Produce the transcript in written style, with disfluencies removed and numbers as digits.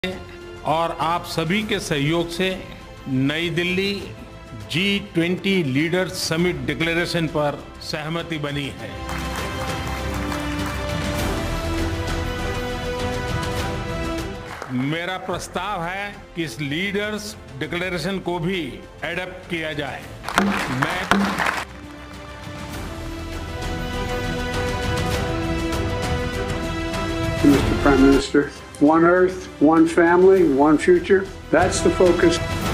और आप सभी के सहयोग से नई Delhi G20 leaders summit declaration पर सहमति बनी है। मेरा प्रस्ताव है कि इस लीडर्स डिक्लेरेशन को भी एडॉप्ट किया जाए। Mr. Prime Minister, one Earth, one family, one future. That's the focus.